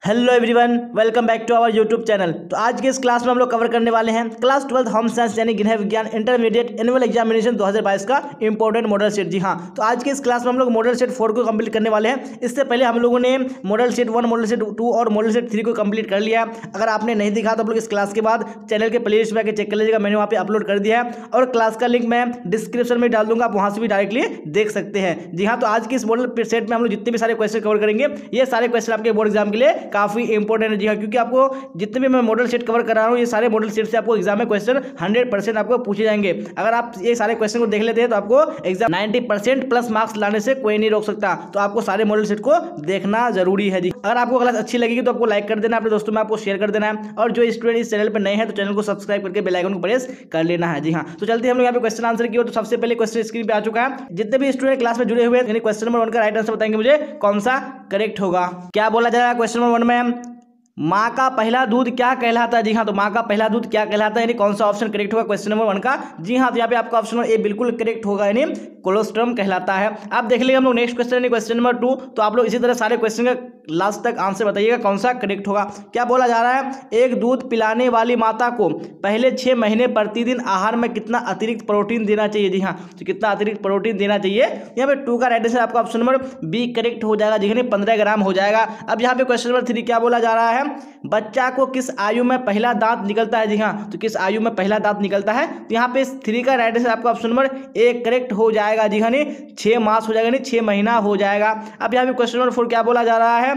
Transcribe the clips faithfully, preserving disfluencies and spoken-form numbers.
Hello everyone, welcome back to our YouTube channel. तो आज के इस क्लास में हम लोग कवर करने वाले हैं क्लास ट्वेल्थ होम साइंस यानी गृह विज्ञान इंटरमीडिएट एनुअल एग्जामिनेशन दो हज़ार बाईस का इंपॉर्टेंट मॉडल सेट। जी हाँ, तो आज के इस क्लास में हम लोग मॉडल सेट फोर को कंप्लीट करने वाले हैं। इससे पहले हम लोगों ने model set one, model set two और मॉडल सेट थ्री को कंप्लीट कर लिया। अगर आपने नहीं देखा तो आप लोग इस क्लास के बाद चैनल के प्ले लिस्ट में आकर चेक कर लीजिएगा, मैंने वहाँ पे अपलोड कर दिया है और क्लास का लिंक मैं डिस्क्रिप्शन में डाल दूंगा, आप वहाँ से भी डायरेक्टली देख सकते हैं। जी हाँ, तो आज की इस मॉडल सेट में हम लोग जितने भी सारे क्वेश्चन कवर करेंगे, ये सारे क्वेश्चन आपके बोर्ड एग्जाम के लिए काफी इंपॉर्टेंट। जी हाँ, क्योंकि आपको जितने भी मैं मॉडल सेट कवर कर रहा हूँ, ये सारे मॉडल सेट से आपको एग्जाम में क्वेश्चन हंड्रेड परसेंट आपको पूछे जाएंगे। अगर आप ये सारे क्वेश्चन को देख लेते हैं तो आपको exam ninety percent plus marks लाने से कोई नहीं रोक सकता। तो आपको सारे मॉडल सेट को देखना जरूरी है। जी, अगर आपको क्लास अच्छी लगेगी तो आपको लाइक कर देना, अपने दोस्तों में आपको शेयर कर देना है, और जो स्टूडेंट इस चैनल पर नए हैं तो चैनल को सब्सक्राइब करके बेल आइकन को प्रेस कर लेना है। जी हाँ, तो चलते हैं हम लोग यहाँ पे क्वेश्चन आंसर की ओर। तो सबसे पहले क्वेश्चन स्क्रीन पे आ चुका है। जितने भी स्टूडेंट क्लास में जुड़े हुए हैं, क्वेश्चन नंबर वन का राइट आंसर बताएंगे मुझे कौन सा करेक्ट होगा। क्या बोला जा रहा है क्वेश्चन नंबर वन में? माँ का पहला दूध क्या कहलाता है? जी हाँ, तो माँ का पहला दूध क्या कहलाता है, यानी कौन सा ऑप्शन करेक्ट होगा क्वेश्चन नंबर वन का? जी हाँ, तो यहाँ पे आपका ऑप्शन नंबर ए बिल्कुल करेक्ट होगा, यानी कोलोस्ट्रम कहलाता है। आप देख लीजिए हम लोग नेक्स्ट क्वेश्चन यानी क्वेश्चन नंबर टू। तो आप लोग इसी तरह सारे क्वेश्चन का लास्ट तक आंसर बताइएगा कौन सा करेक्ट होगा। क्या बोला जा रहा है? एक दूध पिलाने वाली माता को पहले छह महीने प्रतिदिन आहार में कितना अतिरिक्त प्रोटीन देना चाहिए? जी हाँ, तो कितना अतिरिक्त प्रोटीन देना चाहिए? यहाँ पे टू का राइट आंसर आपका ऑप्शन नंबर बी करेक्ट हो जाएगा, जी पंद्रह ग्राम हो जाएगा। अब यहाँ पे क्वेश्चन नंबर थ्री क्या बोला जा रहा है? बच्चा को किस आयु में पहला दांत निकलता है? जी हाँ, तो किस आयु में पहला दांत निकलता है? तो यहाँ पे थ्री का राइट आंसर आपका ऑप्शन नंबर ए करेक्ट हो जाएगा। जी हाँ, छह मास हो जाएगा, नहीं छह महीना हो जाएगा। अब यहाँ पे क्वेश्चन नंबर फोर क्या बोला जा रहा है?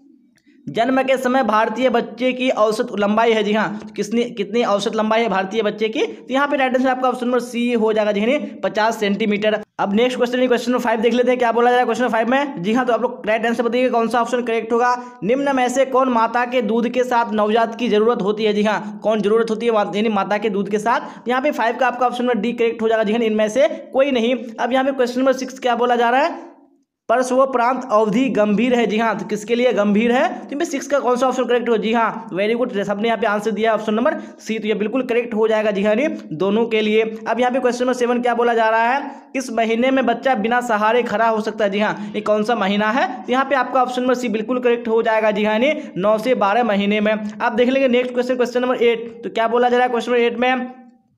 जन्म के समय भारतीय बच्चे की औसत लंबाई है। जी हाँ, कितनी कितनी औसत लंबाई है भारतीय बच्चे की? तो यहाँ पे राइट आंसर आपका ऑप्शन नंबर सी हो जाएगा, जी पचास सेंटीमीटर। अब next question question number five देख लेते हैं क्या बोला जा रहा है क्वेश्चन फाइव में। जी हाँ, तो आप लोग राइट आंसर बताइए कौन सा ऑप्शन करेक्ट होगा। निम्न में से कौन माता के दूध के साथ नवजात की जरूरत होती है? जी हाँ, कौन जरूरत होती है यानी माता के दूध के साथ? यहाँ पे फाइव का आपका ऑप्शन नंबर डी करेक्ट हो जाएगा, जी हाँ, इनमें से कोई नहीं। अब यहाँ पे क्वेश्चन नंबर सिक्स क्या बोला जा रहा है? परस्वप्रांत अवधि गंभीर है। जी हाँ, तो किसके लिए गंभीर है? तो इसमें सिक्स का कौन सा ऑप्शन करेक्ट हो? जी हाँ, वेरी गुड, सबने यहाँ पे आंसर दिया ऑप्शन नंबर सी, तो ये बिल्कुल करेक्ट हो जाएगा। जी हाँ, दोनों के लिए। अब यहाँ पे क्वेश्चन नंबर सेवन क्या बोला जा रहा है? किस महीने में बच्चा बिना सहारे खड़ा हो सकता है? जी हाँ, ये कौन सा महीना है? तो यहाँ पे आपका ऑप्शन नंबर सी बिल्कुल करेक्ट हो जाएगा। जी हाँ, नौ से बारह महीने में। आप देख लेंगे next question question number eight. तो क्या बोला जा रहा है क्वेश्चन नंबर एट में?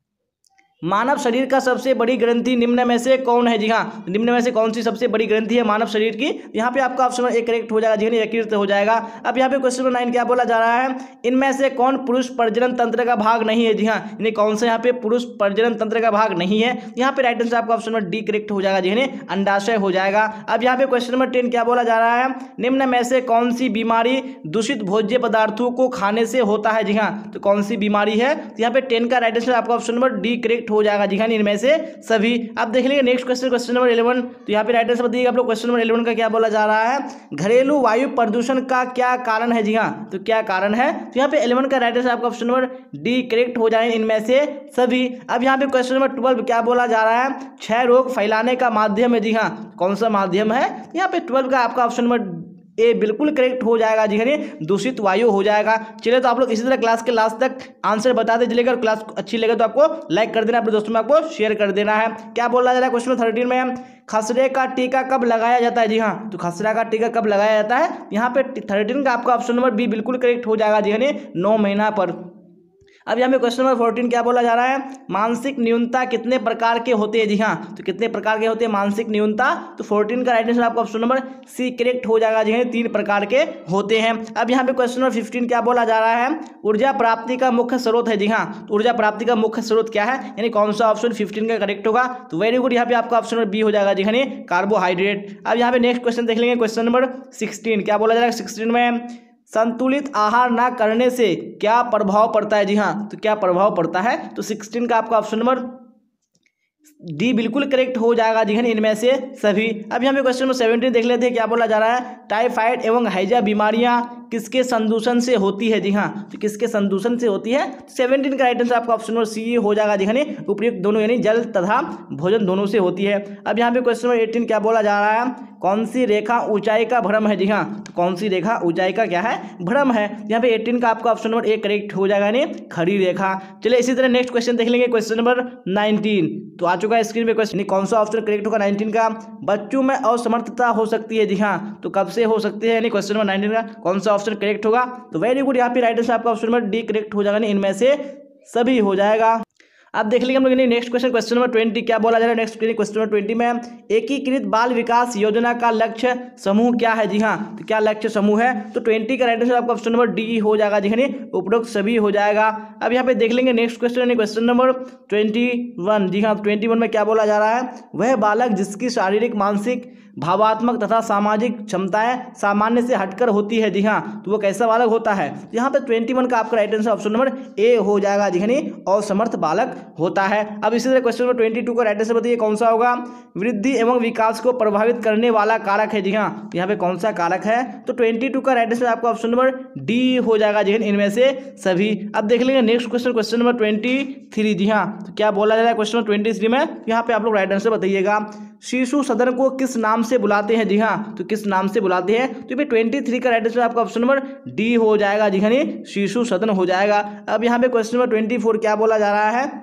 मानव शरीर का सबसे बड़ी ग्रंथि निम्न में से कौन है? जी हाँ, निम्न में से कौन सी सबसे बड़ी ग्रंथि है मानव शरीर की? यहाँ पे आपका ऑप्शन एक करेक्ट हो जाएगा, जी हाँ, यकृत हो जाएगा। अब यहाँ पे क्वेश्चन नंबर नाइन क्या बोला जा रहा है? इनमें से कौन पुरुष प्रजनन तंत्र का भाग नहीं है? जी हाँ, यानी कौन सा यहाँ पे पुरुष प्रजनन तंत्र का भाग नहीं है? यहाँ पे राइट आंसर आपका ऑप्शन नंबर डी करेक्ट हो जाएगा, जी हाँ, अंडाशय हो जाएगा। अब यहाँ पे क्वेश्चन नंबर टेन क्या बोला जा रहा है? निम्न में से कौन सी बीमारी दूषित भोज्य पदार्थों को खाने से होता है? जी हाँ, तो कौन सी बीमारी है? तो यहाँ पे टेन का राइट आंसर आपका ऑप्शन नंबर डी करेक्ट हो जाएगा, जी हाँ, में से सभी। आप देख लीजिए next question question number eleven. तो यहाँ पे राइट आंसर बताइएगा आप लोग क्वेश्चन नंबर इलेवन का क्या बोला जा रहा है? घरेलू वायु प्रदूषण का क्या कारण है? जी हाँ, तो क्या कारण है? तो यहाँ पे इलेवन का राइट आंसर आपका ऑप्शन नंबर डी करेक्ट हो जाए इनमें से सभी। अब यहाँ पे क्वेश्चन नंबर ट्वेल्व क्या बोला जा रहा है? क्षय रोग फैलाने का माध्यम है। जी हाँ, कौन सा माध्यम है? यहाँ पे ट्वेल्व का आपका ऑप्शन नंबर ए बिल्कुल करेक्ट हो जाएगा, जी हाँ, दूषित वायु हो जाएगा। चलिए, तो आप लोग इसी तरह क्लास के लास्ट तक आंसर बताते चलेगा, और क्लास अच्छी लगे तो आपको लाइक कर देना, अपने दोस्तों में आपको शेयर कर देना है। क्या बोला जा रहा है क्वेश्चन थर्टीन में? खसरे का टीका कब लगाया जाता है? जी हाँ, तो खसरा का टीका कब लगाया जाता है? यहाँ पे थर्टीन का आपका ऑप्शन नंबर बी बिल्कुल करेक्ट हो जाएगा, जी हाँ, नौ महीना पर। अब यहाँ पे क्वेश्चन नंबर फोर्टीन क्या बोला जा रहा है? मानसिक न्यूनता कितने प्रकार के होते हैं? जी हाँ, तो कितने प्रकार के होते हैं मानसिक न्यूनता? तो फोर्टीन का राइट आंसर आपका ऑप्शन नंबर सी करेक्ट हो जाएगा, जी हाँ, तीन प्रकार के होते हैं। अब यहाँ पे क्वेश्चन नंबर फिफ्टीन क्या बोला जा रहा है? ऊर्जा प्राप्ति का मुख्य स्रोत है। जी हाँ, तो ऊर्जा प्राप्ति का मुख्य स्रोत क्या है, यानी कौन सा ऑप्शन फिफ्टीन का करेक्ट होगा? तो वेरी गुड, यहाँ पे आपका ऑप्शन नंबर बी हो जाएगा, जी हाँ, कार्बोहाइड्रेट। अब यहाँ पे नेक्स्ट क्वेश्चन देख लेंगे क्वेश्चन नंबर सिक्सटीन। क्या बोला जा रहा है सिक्सटीन में? संतुलित आहार ना करने से क्या प्रभाव पड़ता है? जी हाँ, तो क्या प्रभाव पड़ता है? तो सिक्सटीन का आपका ऑप्शन नंबर डी बिल्कुल करेक्ट हो जाएगा, जी हाँ, इनमें से सभी। अब यहाँ पे क्वेश्चन नंबर सेवेंटीन देख लेते हैं क्या बोला जा रहा है? टाइफाइड एवं हैजा बीमारियां किसके संदूषण से होती है? जी हाँ, तो किसके संदूषण से होती है? सेवेंटीन का राइट आंसर आपका ऑप्शन नंबर सी हो जाएगा, जी हाँ, उपयुक्त दोनों यानी जल तथा भोजन दोनों से होती है। अब यहाँ पे क्वेश्चन नंबर एटीन क्या बोला जा रहा है? कौन सी रेखा ऊंचाई का भ्रम है? जी हाँ, तो कौन सी रेखा ऊंचाई का क्या है? भ्रम है। यहाँ पे एटीन का आपका ऑप्शन नंबर ए करेक्ट हो जाएगा, यानी खड़ी रेखा। चलिए इसी तरह नेक्स्ट क्वेश्चन देख लेंगे क्वेश्चन नंबर नाइनटीन। तो आ चुका है स्क्रीन पे क्वेश्चन, कौन सा ऑप्शन करेक्ट होगा नाइनटीन का? बच्चों में असमर्थता हो सकती है। जी हाँ, तो कब से हो सकती है, यानी क्वेश्चन नंबर नाइनटीन का कौन सा ऑप्शन करेक्ट होगा? तो वेरी गुड, यहाँ पे राइट आंसर आपका ऑप्शन नंबर डी करेक्ट हो जाएगा, इनमें से सभी हो जाएगा। अब देख लीजिए हम लोग next question question number twenty क्या बोला जा रहा है। नेक्स्ट क्वेश्चन नंबर ट्वेंटी में एकीकृत बाल विकास योजना का लक्ष्य समूह क्या है? जी हाँ, तो क्या लक्ष्य समूह है? तो ट्वेंटी का राइट आंसर आपका ऑप्शन नंबर डी हो जाएगा, जी हाँ, उपरोक्त सभी हो जाएगा। अब यहाँ पे देख लेंगे next question question number twenty one. जी हाँ, ट्वेंटी वन में क्या बोला जा रहा है? वह बालक जिसकी शारीरिक, मानसिक, भावात्मक तथा सामाजिक क्षमताएं सामान्य से हटकर होती है। जी हाँ, तो वो कैसा बालक होता है? यहाँ पे ट्वेंटी वन का आपका right answer option number A हो जाएगा, जी हाँ, असमर्थ बालक होता है। अब इसी तरह क्वेश्चन नंबर ट्वेंटी टू का राइट आंसर बताइए कौन सा होगा? वृद्धि एवं विकास को प्रभावित करने वाला कारक है। जी हाँ, यहाँ पे कौन सा कारक है? तो ट्वेंटी टू का राइट आंसर आपका ऑप्शन नंबर डी हो जाएगा, जी हाँ, इनमें से सभी। अब देख लेंगे next question question number twenty three. जी हाँ, तो क्या बोला जा रहा है क्वेश्चन नंबर ट्वेंटी थ्री में? यहाँ पे आप लोग राइट आंसर बताइएगा। शिशु सदन को किस नाम से बुलाते हैं? जी हाँ, तो किस नाम से बुलाते हैं? तो ये ट्वेंटी थ्री का राइट आंसर आपका ऑप्शन नंबर डी हो जाएगा, जी हाँ, शिशु सदन हो जाएगा। अब यहाँ पे क्वेश्चन नंबर ट्वेंटी फोर क्या बोला जा रहा है?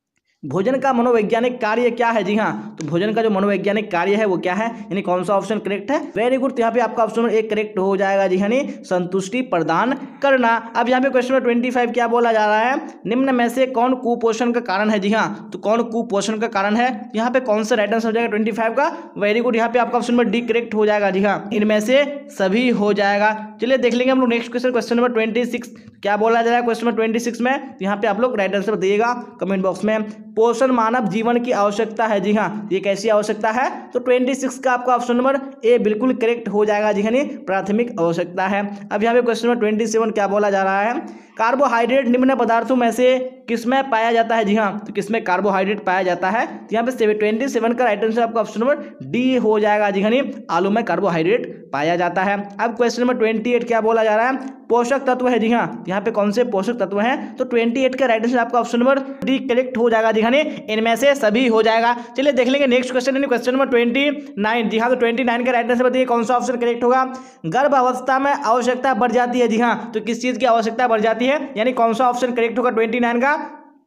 भोजन का मनोवैज्ञानिक कार्य क्या है? जी हाँ, तो भोजन का जो मनोवैज्ञानिक कार्य है वो क्या है, यानी कौन सा ऑप्शन करेक्ट है? वेरी गुड, तो यहाँ पे आपका ऑप्शन नंबर एक करेक्ट हो जाएगा, जी हाँ, संतुष्टि प्रदान करना। अब यहाँ पे क्वेश्चन नंबर ट्वेंटी फाइव क्या बोला जा रहा है? निम्न में से कौन कुपोषण का कारण है? जी हाँ, तो कौन कुपोषण का कारण है? यहाँ पे कौन सा राइट आंसर हो जाएगा ट्वेंटी फाइव का? वेरी गुड, यहाँ पे आपका ऑप्शन नंबर डी करेक्ट हो जाएगा, जी हाँ, इनमें से सभी हो जाएगा। चलिए देख लेंगे हम लोग next question question number twenty six क्या बोला जा रहा है क्वेश्चन नंबर ट्वेंटी सिक्स में? यहाँ पे आप लोग राइट आंसर बताइएगा कमेंट बॉक्स में। पोषण मानव जीवन की आवश्यकता है। जी हाँ, ये कैसी आवश्यकता है? तो ट्वेंटी सिक्स का आपका ऑप्शन नंबर ए बिल्कुल करेक्ट हो जाएगा, जी हाँ, प्राथमिक आवश्यकता है। अब यहाँ पे क्वेश्चन नंबर ट्वेंटी सेवन क्या बोला जा रहा है? कार्बोहाइड्रेट निम्न पदार्थों में से किसमें पाया जाता है? जी हाँ, तो किसमें कार्बोहाइड्रेट पाया जाता है? तो यहाँ पे ट्वेंटी सेवन का राइट आंसर आपका ऑप्शन नंबर डी हो जाएगा, जी हाँ, आलू में कार्बोहाइड्रेट पाया जाता है। अब क्वेश्चन नंबर ट्वेंटी एट क्या बोला जा रहा है? पोषक तत्व है। जी हाँ, यहाँ पे कौन से पोषक तत्व हैं? तो ट्वेंटी एट का राइट आंसर आपका ऑप्शन नंबर डी करेक्ट हो जाएगा, जी हाँ, इनमें से सभी हो जाएगा। चलिए देख लेंगे नेक्स्ट क्वेश्चन यानी क्वेश्चन नंबर ट्वेंटी नाइन। जी हाँ, तो ट्वेंटी नाइन का राइट आंसर बताइए कौन सा ऑप्शन करेक्ट होगा? गर्भ अवस्था में आवश्यकता बढ़ जाती है। जी हाँ, तो किस चीज की आवश्यकता बढ़ जाती है, यानी कौन सा ऑप्शन करेक्ट होगा ट्वेंटी नाइन का?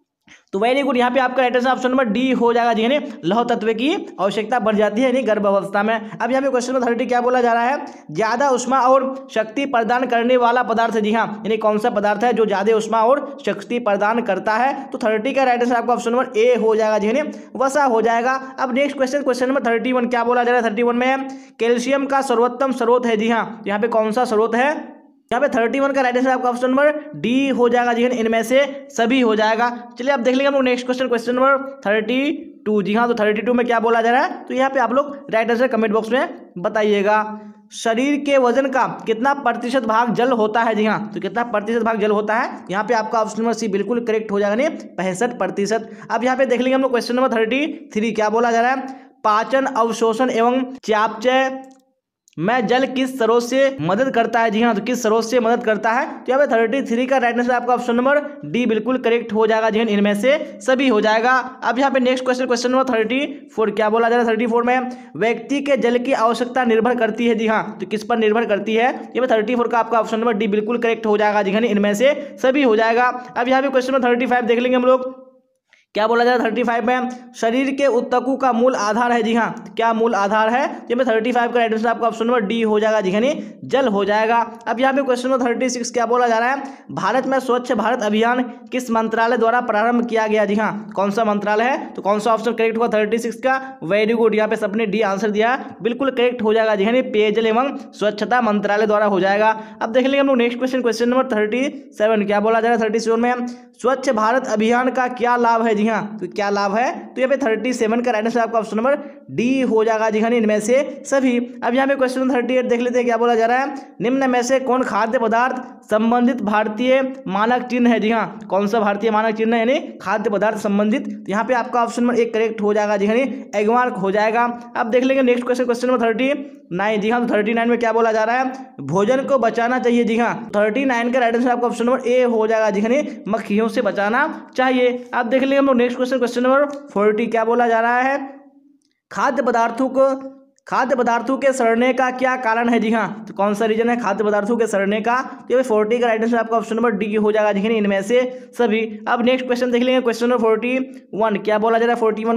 तो वेरी गुड, यहाँ पे आपका right answer option number D हो जाएगा, जी यानी लौह तत्व की आवश्यकता बढ़ जाती है यानी गर्भ अवस्था में। अब यहाँ पे क्वेश्चन नंबर थर्टी क्या बोला जा रहा है? ज्यादा उष्मा और शक्ति प्रदान करने वाला पदार्थ है। जी हाँ, यानी कौन सा पदार्थ है जो ज्यादा उष्मा और शक्ति प्रदान करता है? तो थर्टी का राइट आंसर आपका ऑप्शन नंबर ए हो जाएगा, जी यानी वसा हो जाएगा। अब next question question number thirty one क्या बोला जा रहा है? थर्टी वन में कैल्शियम का सर्वोत्तम स्रोत है। जी हाँ, यहाँ पे कौन सा स्रोत है? यहाँ पे थर्टी वन का राइट आंसर आपका ऑप्शन नंबर डी हो जाएगा, जी इनमें से सभी हो जाएगा। चलिए अब देख लेंगे हम लोग next question question number thirty two. जी हाँ, तो थर्टी टू में क्या बोला जा रहा है? तो यहाँ पे आप लोग राइट आंसर कमेंट बॉक्स में बताइएगा। शरीर के वजन का कितना प्रतिशत भाग जल होता है? जी हाँ, तो कितना प्रतिशत भाग जल होता है? यहाँ पे आपका ऑप्शन नंबर सी बिल्कुल करेक्ट हो जाएगा, नहीं पैंसठ प्रतिशत। अब यहाँ पे देख लेंगे हम लोग क्वेश्चन नंबर थर्टी थ्री क्या बोला जा रहा है? पाचन, अवशोषण एवं चयापचय में जल किस स्रोत से मदद करता है? जी हाँ, तो किस स्रोत से मदद करता है? तो यहाँ पे थर्टी थ्री का राइट आंसर आपका ऑप्शन नंबर डी बिल्कुल करेक्ट हो जाएगा, जी इनमें से सभी हो जाएगा। अब यहाँ पे next question question number thirty four क्या बोला जा रहा है? थर्टी फोर में व्यक्ति के जल की आवश्यकता निर्भर करती है। जी हाँ, तो किस पर निर्भर करती है? यहाँ पे थर्टी फोर का आपका ऑप्शन नंबर डी बिल्कुल करेक्ट हो जाएगा, जी इनमें से सभी हो जाएगा। अब यहाँ पे क्वेश्चन नंबर थर्टी फाइव देख लेंगे हम लोग। क्या बोला जा रहा है थर्टी फाइव में? शरीर के ऊतकों का मूल आधार है। जी हाँ, क्या मूल आधार है? ये में थर्टी फाइव का राइट आंसर आपका ऑप्शन नंबर डी हो जाएगा, जी यानी जल हो जाएगा। अब यहाँ पे क्वेश्चन नंबर थर्टी सिक्स क्या बोला जा रहा है? भारत में स्वच्छ भारत अभियान किस मंत्रालय द्वारा प्रारंभ किया गया? जी हाँ, कौन सा मंत्रालय है? तो कौन सा ऑप्शन करेक्ट होगा थर्टी सिक्स का? वेरी गुड, यहाँ पे सबने डी आंसर दिया, बिल्कुल करेक्ट हो जाएगा, जी यानी पेयजल एवं स्वच्छता मंत्रालय द्वारा हो जाएगा। अब देख लेंगे हम लोग next question question number thirty seven क्या बोला जा रहा है? थर्टी सेवन में स्वच्छ भारत अभियान का क्या लाभ है? जी हाँ, तो क्या लाभ है? तो यहाँ पे थर्टी सेवन का राइट आंसर आपका ऑप्शन नंबर डी हो जाएगा, जी हाँ, इनमें से सभी। अब यहाँ पे क्वेश्चन नंबर थर्टी एट देख लेते हैं क्या बोला जा रहा है? निम्न में से कौन खाद्य पदार्थ संबंधित भारतीय मानक चिन्ह है? जी हाँ, कौन सा भारतीय मानक चिन्ह है यानी खाद्य पदार्थ संबंधित? यहाँ पे आपका ऑप्शन नंबर एक करेक्ट हो जाएगा, जी हाँ, एगमार्क हो जाएगा। अब देख लेंगे next question question number thirty nine. जी हाँ, तो थर्टी नाइन में क्या बोला जा रहा है? भोजन को बचाना चाहिए। जी हाँ, थर्टी नाइन का राइट आंसर आपका ऑप्शन नंबर ए हो जाएगा, जी हाँ, मक्खियों से बचाना चाहिए। अब देख लेंगे हम लोग next question question number forty क्या बोला जा रहा है? खाद्य पदार्थों को खाद्य पदार्थों के सड़ने का क्या कारण है? जी हाँ, तो कौन सा रीजन है खाद्य पदार्थों के सड़ने का? तो ये फोर्टी का राइट आंसर आपका ऑप्शन नंबर डी हो जाएगा, जी इनमें से सभी। अब नेक्स्ट क्वेश्चन देख लेंगे क्वेश्चन नंबर फोर्टी वन क्या बोला जा रहा है? फोर्टी वन में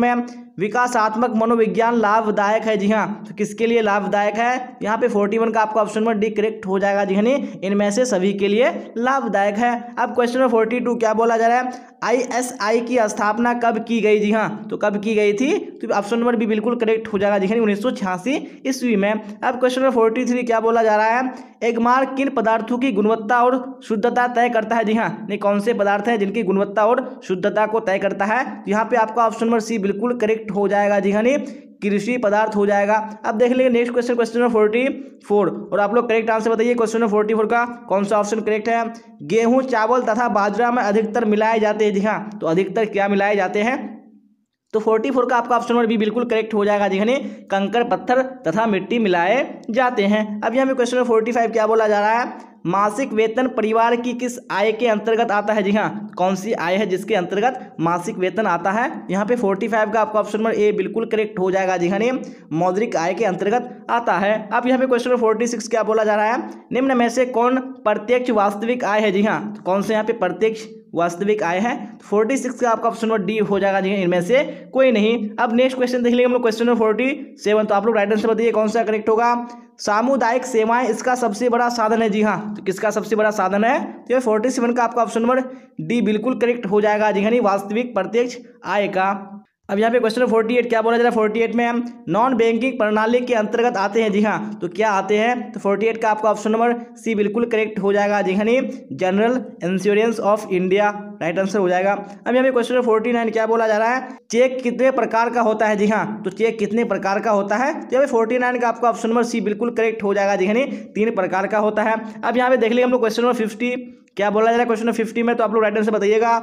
विकासात्मक मनोविज्ञान लाभदायक है। जी हाँ, तो किसके लिए लाभदायक है? यहाँ पे फोर्टी वन का आपका ऑप्शन नंबर डी करेक्ट हो जाएगा। जी हाँ, इनमें से सभी के लिए लाभदायक है। अब क्वेश्चन नंबर फोर्टी टू क्या बोला जा रहा है? आई एस आई की स्थापना कब की गई? जी हाँ, तो कब की गई थी? तो ऑप्शन नंबर बी बिल्कुल करेक्ट हो जाएगा। जी हाँ, उन्नीस सौ छियासी ईस्वी में। अब क्वेश्चन नंबर फोर्टी थ्री क्या बोला जा रहा है? एगमार्क किन पदार्थों की गुणवत्ता और शुद्धता तय करता है? जी हाँ, नहीं कौन से पदार्थ हैं जिनकी गुणवत्ता और शुद्धता को तय करता है? यहाँ पे आपका ऑप्शन नंबर सी बिल्कुल करेक्ट हो जाएगा। जी हाँ, कृषि पदार्थ हो जाएगा। अब देख लेंगे next question, question number forty four, और आप लोग करेक्ट आंसर बताइए क्वेश्चन नंबर फोर्टी फोर का कौन सा ऑप्शन करेक्ट है? गेहूं, चावल तथा बाजरा में अधिकतर मिलाए जाते हैं। जी हाँ, तो अधिकतर क्या मिलाए जाते हैं? तो फोर्टी फोर का आपका ऑप्शन नंबर बी बिल्कुल करेक्ट हो जाएगा। जी हाँ, कंकर, पत्थर तथा मिट्टी मिलाए जाते हैं। अब यहाँ पे क्वेश्चन नंबर फोर्टी फाइव क्या बोला जा रहा है? मासिक वेतन परिवार की किस आय के अंतर्गत आता है? जी हाँ, कौन सी आय है जिसके अंतर्गत मासिक वेतन आता है? यहाँ पे फोर्टी फाइव का आपका ऑप्शन नंबर ए बिल्कुल करेक्ट हो जाएगा। जी हाँ, मौद्रिक आय के अंतर्गत आता है। अब यहाँ पे क्वेश्चन नंबर फोर्टी सिक्स क्या बोला जा रहा है? निम्न में से कौन प्रत्यक्ष वास्तविक आय है? जी हाँ, कौन से यहाँ पे प्रत्यक्ष वास्तविक आय है? फोर्टी सिक्स का आपका ऑप्शन नंबर डी हो जाएगा। जी इनमें से कोई नहीं। अब नेक्स्ट क्वेश्चन देख लेंगे हम लोग, क्वेश्चन नंबर फोर्टी सेवन, तो आप लोग राइट आंसर बताइए कौन सा करेक्ट होगा? सामुदायिक सेवाएं इसका सबसे बड़ा साधन है। जी हाँ, तो किसका सबसे बड़ा साधन है? तो फोर्टी सेवन का आपका ऑप्शन नंबर डी बिल्कुल करेक्ट हो जाएगा। जी हाँ, वास्तविक प्रत्यक्ष आय का। अब यहाँ पे क्वेश्चन नंबर फोर्टी एट क्या बोला जा रहा है? फोर्टी एट में हम नॉन बैंकिंग प्रणाली के अंतर्गत आते हैं। जी हाँ, तो क्या आते हैं? तो फोर्टी एट का आपका ऑप्शन नंबर सी बिल्कुल करेक्ट हो जाएगा। जी हाँ, general insurance of India right answer हो जाएगा। अब यहाँ पे क्वेश्चन नंबर फोर्टी नाइन क्या बोला जा रहा है? चेक कितने प्रकार का होता है? जी हाँ, तो चेक कितने प्रकार का होता है? तो यहाँ पे फोर्टी नाइन का आपका ऑप्शन नंबर सी बिल्कुल करेक्ट हो जाएगा। जी हाँ, तीन प्रकार का होता है। अब यहाँ पे देख लेंगे हम लोग क्वेश्चन नंबर फिफ्टी क्या बोला जा रहा है? क्वेश्चन नंबर फिफ्टी में तो आप लोग राइट आंसर बताइएगा।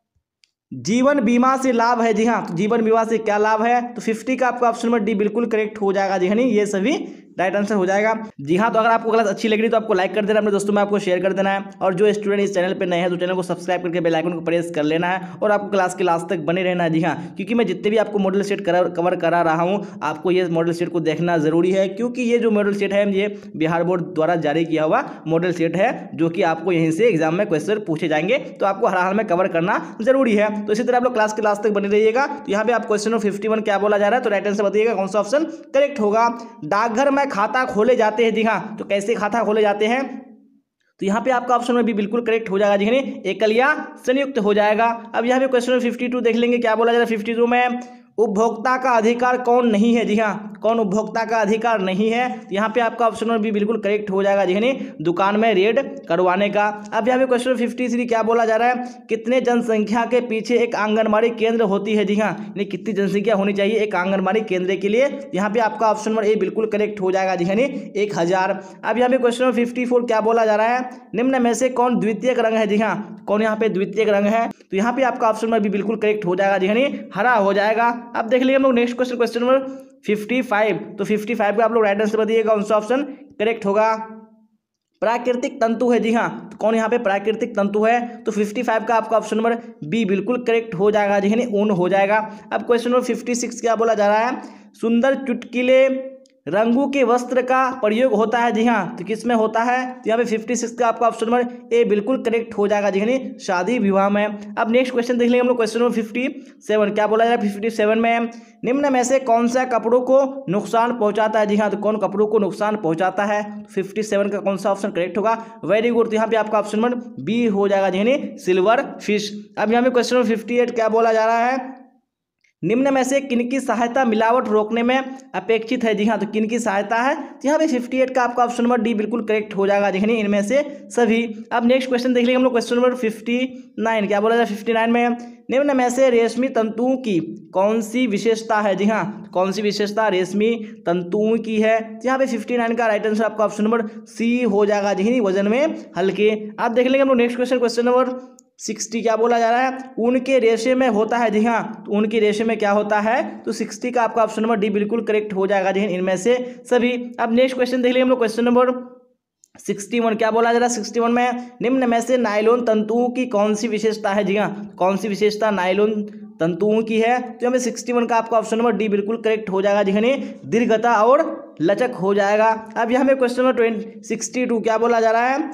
जीवन बीमा से लाभ है। जी हाँ, जीवन बीमा से क्या लाभ है? तो फिफ्टी का आपका ऑप्शन नंबर डी बिल्कुल करेक्ट हो जाएगा। जी हाँ, ये सभी राइट आंसर हो जाएगा। जी हाँ, तो अगर आपको क्लास अच्छी लग रही तो आपको लाइक कर देना, अपने दोस्तों में आपको शेयर कर देना है, और जो स्टूडेंट इस चैनल पे नए हैं तो चैनल को सब्सक्राइब करके बेल आइकन को प्रेस कर लेना है, और आपको क्लास के लास्ट तक बने रहना है। जी हाँ, क्योंकि मैं जितने भी आपको मॉडल सेट कवर करा रहा हूँ, आपको ये मॉडल सेट को देखना जरूरी है, क्योंकि ये जो मॉडल सेट है ये बिहार बोर्ड द्वारा जारी किया हुआ मॉडल सेट है, जो कि आपको यहीं से एग्जाम में क्वेश्चन पूछे जाएंगे, तो आपको हर हाल में कवर करना जरूरी है। तो इसी तरह आप लोग क्लास के लास्ट तक बने रहिएगा। तो यहाँ पे आप क्वेश्चन नंबर फिफ्टी वन क्या बोला जा रहा है? तो राइट आंसर बताइएगा कौन सा ऑप्शन करेक्ट होगा? डाकघर में खाता खोले जाते हैं। जी हाँ, तो कैसे खाता खोले जाते हैं? तो यहाँ पे आपका ऑप्शन में भी बिल्कुल करेक्ट हो जाएगा। जी हाँ, एकल या संयुक्त हो जाएगा। अब यहाँ पे क्वेश्चन नंबर फिफ्टी टू देख लेंगे क्या बोला जा रहा है? फिफ्टी टू में उपभोक्ता का अधिकार कौन नहीं है? जी हाँ, कौन उपभोक्ता का अधिकार नहीं है? तो यहाँ पे आपका ऑप्शन नंबर भी बिल्कुल करेक्ट हो जाएगा। जी हाँ, दुकान में रेड करवाने का। अब यहाँ पे क्वेश्चन नंबर फिफ्टी थ्री क्या बोला जा रहा है? कितने जनसंख्या के पीछे एक आंगनबाड़ी केंद्र होती है? जी हाँ, यानी कितनी जनसंख्या होनी चाहिए एक आंगनबाड़ी केंद्र के लिए? यहाँ पे आपका ऑप्शन नंबर ए बिल्कुल करेक्ट हो जाएगा। जी हाँ, एक हजार। अब यहाँ पे क्वेश्चन नंबर फिफ्टी फोर क्या बोला जा रहा है? निम्न में से कौन द्वितीयक रंग है? जी हाँ, कौन यहाँ पे द्वितीयक रंग है? तो यहाँ पे आपका ऑप्शन नंबर भी बिल्कुल करेक्ट हो जाएगा। जी हाँ, हरा हो जाएगा। अब देख लिए हम लोग next question, question number fifty five. तो फिफ्टी फाइव का आप लोग राइट आंसर बताइएगा कौन सा ऑप्शन करेक्ट होगा? प्राकृतिक तंतु है। जी हाँ, तो कौन यहाँ पे प्राकृतिक तंतु है? तो फिफ्टी फाइव का आपका ऑप्शन नंबर बी बिल्कुल करेक्ट हो जाएगा। जी हाँ, ऊन हो जाएगा। अब क्वेश्चन नंबर फिफ्टी सिक्स क्या बोला जा रहा है? सुंदर चुटकीले रंगों के वस्त्र का प्रयोग होता है। जी हाँ, तो किस में होता है? तो यहाँ पे फिफ्टी सिक्स का आपका ऑप्शन नंबर ए बिल्कुल करेक्ट हो जाएगा। जी हाँ, शादी विवाह में। अब नेक्स्ट क्वेश्चन देख लेंगे हम लोग, क्वेश्चन नंबर फिफ्टी सेवन क्या बोला जा रहा है? फिफ्टी सेवन में निम्न में से कौन सा कपड़ों को नुकसान पहुंचाता है? जी हाँ, तो कौन कपड़ों को नुकसान पहुंचाता है? फिफ्टी सेवन का कौन सा ऑप्शन करेक्ट होगा? Very good. तो यहाँ पे आपका ऑप्शन नंबर बी हो जाएगा। जी हाँ, सिल्वर फिश। अब यहाँ पे क्वेश्चन नंबर फिफ्टी एट क्या बोला जा रहा है? निम्न में से किनकी सहायता मिलावट रोकने में अपेक्षित है? जी हाँ, तो किनकी सहायता है? तो यहाँ पे फिफ्टी एट का आपका ऑप्शन नंबर डी बिल्कुल करेक्ट हो जाएगा। जी हाँ, इनमें से सभी। अब नेक्स्ट क्वेश्चन देख लेंगे हम लोग, क्वेश्चन नंबर फिफ्टी नाइन क्या बोला जाए? फिफ्टी नाइन में निम्न में से रेशमी तंतुओं की कौन सी विशेषता है? जी हाँ, कौन सी विशेषता रेशमी तंतुओं की है? तो यहाँ पे फिफ्टी नाइन का राइट आंसर आपका ऑप्शन नंबर सी हो जाएगा। जी हाँ, वजन में हल्के। अब देख लेंगे हम लोग next question, question number sixty क्या बोला जा रहा है? ऊन के रेशे में होता है। जी हाँ, तो ऊन के रेशे में क्या होता है? तो सिक्सटी का आपका ऑप्शन नंबर डी बिल्कुल करेक्ट हो जाएगा। जी हाँ, इनमें से सभी। अब नेक्स्ट क्वेश्चन देख लेंगे हम लोग, क्वेश्चन नंबर सिक्सटी वन क्या बोला जा रहा है? सिक्सटी वन में निम्न में से नायलॉन तंतुओं की कौन सी विशेषता है? जी हाँ, कौन सी विशेषता नायलॉन तंतुओं की है? तो हमें सिक्सटी वन का आपका ऑप्शन नंबर डी बिल्कुल करेक्ट हो जाएगा। जी हाँ, दीर्घता और लचक हो जाएगा। अब यहाँ पे question number twenty sixty two क्या बोला जा रहा है?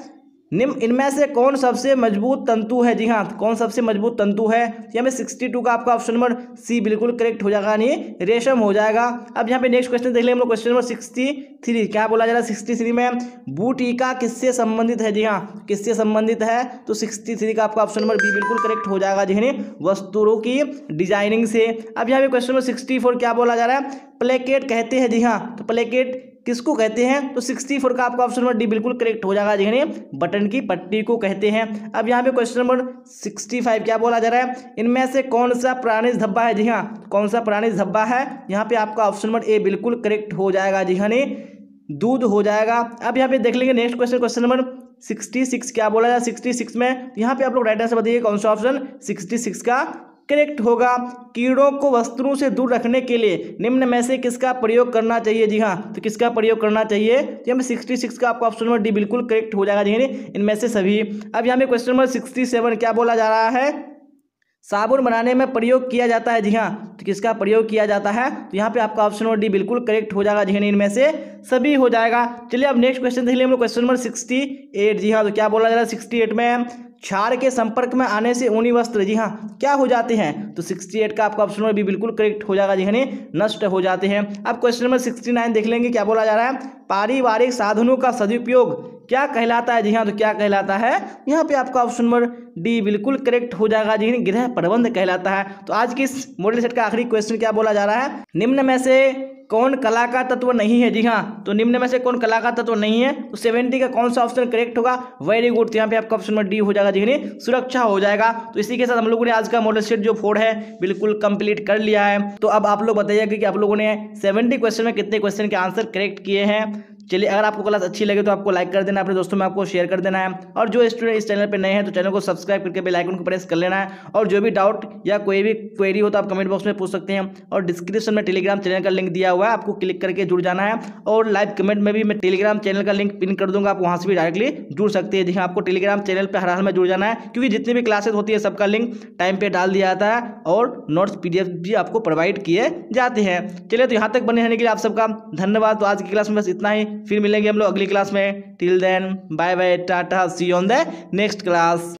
निम्न इनमें से कौन सबसे मजबूत तंतु है? जी हाँ, कौन सबसे मजबूत तंतु है? यहाँ पे सिक्सटी टू का आपका ऑप्शन नंबर सी बिल्कुल करेक्ट हो जाएगा, नहीं रेशम हो जाएगा। अब यहाँ पे नेक्स्ट क्वेश्चन देख लेंगे हम लोग, क्वेश्चन नंबर सिक्सटी थ्री क्या बोला जा रहा है? सिक्सटी थ्री में बूटीका किससे संबंधित है? जी हाँ, किससे संबंधित है? तो सिक्सटी थ्री का आपका ऑप्शन नंबर बी बिल्कुल करेक्ट हो जाएगा, जी हाँ, वस्तुओं की डिजाइनिंग से। अब यहाँ पे क्वेश्चन नंबर सिक्सटी फोर क्या बोला जा रहा है? प्लेकेट कहते हैं। जी हाँ, तो प्लेकेट किसको कहते हैं? तो सिक्सटी फोर का आपका ऑप्शन नंबर डी बिल्कुल करेक्ट हो जाएगा, जी बटन की पट्टी को कहते हैं। अब यहाँ पे क्वेश्चन नंबर सिक्सटी फाइव क्या बोला जा रहा है? इनमें से कौन सा प्राणी धब्बा है? जी हाँ, कौन सा प्राणी धब्बा है? यहाँ पे आपका ऑप्शन नंबर ए बिल्कुल करेक्ट हो जाएगा, जी हाँ, दूध हो जाएगा। अब यहाँ पे देख लेंगे next question, question number sixty six क्या बोला जाए? सिक्सटी सिक्स में यहाँ पे आप लोग राइट आंसर बताइए कौन सा ऑप्शन सिक्सटी सिक्स का करेक्ट होगा। कीड़ों को वस्तुओं से दूर रखने के लिए निम्न में से किसका प्रयोग करना चाहिए? जी हाँ, तो किसका प्रयोग करना चाहिए? तो यहाँ पे सिक्सटी सिक्स का आपका ऑप्शन नंबर डी बिल्कुल करेक्ट हो जाएगा, जी इनमें से सभी। अब यहाँ पे क्वेश्चन नंबर सिक्सटी सेवन क्या बोला जा रहा है? साबुन बनाने में प्रयोग किया जाता है। जी हाँ, तो किसका प्रयोग किया जाता है? तो यहाँ पे आपका ऑप्शन नंबर डी बिल्कुल करेक्ट हो जाएगा, जी हाँ, इनमें से सभी हो जाएगा। चलिए अब नेक्स्ट क्वेश्चन देख लेंगे हम लोग, क्वेश्चन नंबर सिक्सटी एट। जी हाँ, तो क्या बोला जा रहा है? सिक्सटी एट में क्षार के संपर्क में आने से ऊनी वस्त्र, जी हाँ, क्या हो जाते हैं? तो सिक्सटी एट का आपका ऑप्शन नंबर बी बिल्कुल करेक्ट हो जाएगा, जी हाँ, नष्ट हो जाते हैं। अब क्वेश्चन नंबर सिक्सटी नाइन देख लेंगे, क्या बोला जा रहा है? पारिवारिक साधनों का सदुपयोग क्या कहलाता है? जी हाँ, तो क्या कहलाता है? यहाँ पे आपका ऑप्शन नंबर डी बिल्कुल करेक्ट हो जाएगा, जी गृह प्रबंध कहलाता है। तो आज की इस मॉडल सेट का आखिरी क्वेश्चन क्या बोला जा रहा है? निम्न में से कौन कला का तत्व नहीं है? जी हाँ, तो निम्न में से कौन कला का तत्व नहीं है? तो सेवेंटी का कौन सा ऑप्शन करेक्ट होगा? वेरी गुड, तो यहाँ पे आपका ऑप्शन नंबर डी हो जाएगा, जी सुरक्षा हो जाएगा। तो इसी के साथ हम लोगों ने आज का मॉडल सेट जो फोर है बिल्कुल कंप्लीट कर लिया है। तो अब आप लोग बताइएगा कि आप लोगों ने सेवेंटी क्वेश्चन में कितने क्वेश्चन के आंसर करेक्ट किए हैं। चलिए, अगर आपको क्लास अच्छी लगे तो आपको लाइक कर देना, अपने दोस्तों में आपको शेयर कर देना है, और जो स्टूडेंट इस चैनल पे नए हैं तो चैनल को सब्सक्राइब करके बेल आइकन को प्रेस कर लेना है। और जो भी डाउट या कोई भी क्वेरी हो तो आप कमेंट बॉक्स में पूछ सकते हैं, और डिस्क्रिप्शन में टेलीग्राम चैनल का लिंक दिया हुआ है, आपको क्लिक करके जुड़ जाना है। और लाइव कमेंट में भी मैं टेलीग्राम चैनल का लिंक पिन कर दूंगा, आप वहाँ से भी डायरेक्टली जुड़ सकते हैं। जी हाँ, आपको टेलीग्राम चैनल पर हर हाल में जुड़ जाना है, क्योंकि जितनी भी क्लासेस होती है सबका लिंक टाइम पे डाल दिया जाता है, और नोट्स पीडीएफ भी आपको प्रोवाइड किए जाते हैं। चलिए, तो यहाँ तक बने रहने के लिए आप सबका धन्यवाद। तो आज की क्लास में बस इतना ही, फिर मिलेंगे हम लोग अगली क्लास में। Till then bye bye, tata, see you on the next class.